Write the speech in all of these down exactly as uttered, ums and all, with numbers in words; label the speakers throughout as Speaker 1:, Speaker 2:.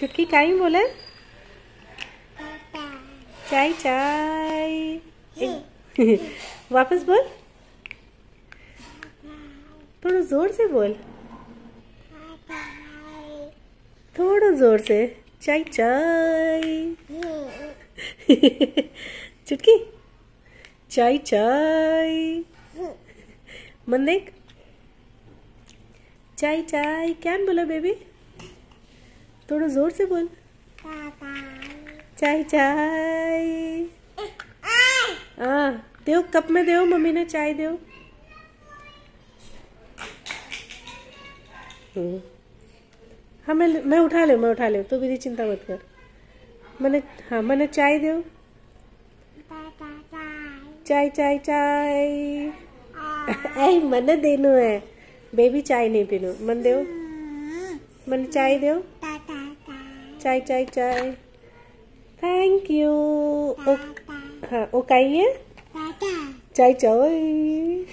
Speaker 1: छुटकी काई बोला? चाय चाय। वापस बोल, थोड़ा जोर से बोल, थोड़ा जोर से। चाय चाय। चुटकी चाय चाय। मन देख, चाय चाय। क्या बोला बेबी? थोड़ा जोर से बोल। चाय चाय। आ देव, कप में देव, मम्मी ने चाय देव। हाँ मैं मैं उठा ले मैं उठा ले तू भी चिंता मत कर। मैंने हाँ मैंने चाय देव। चाय चाय चाय। ऐ मन देनु है बेबी, चाय नहीं पीनू। मन देव, मन चाय देव। चाय चाय चाय। Thank you. ओ, हाँ ओ काई है? चाय चाय।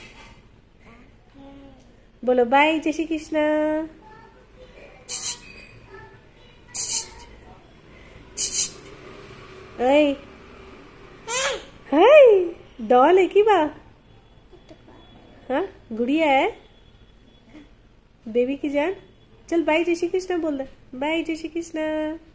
Speaker 1: बोलो बाय, जय Shri Krishna. Hi hi, doll है की बा? हाँ गुड़िया है बेबी की जान। चल बाय जय श्री कृष्णा बोल दे। बाय जय श्री कृष्णा।